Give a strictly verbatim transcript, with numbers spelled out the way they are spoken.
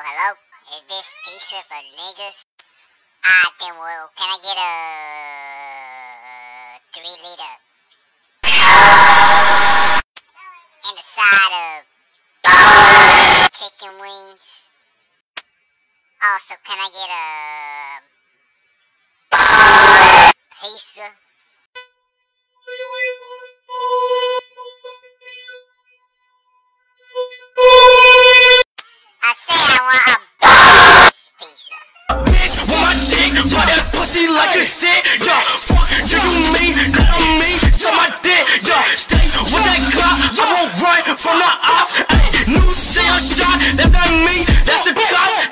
hello? Is this pizza for niggas? Ah, then well, can I get a three liter? And a side of chicken wings. Also, can I get a pizza? I say I want a boneless pizza. Bitch, with my dick, ride that pussy like a sick. Yeah, fuck you, you mean, that on me, so my dick. Yeah, stay with that clock, I won't run from the ops. Ayy, new sale shot, if that me, that's a cop.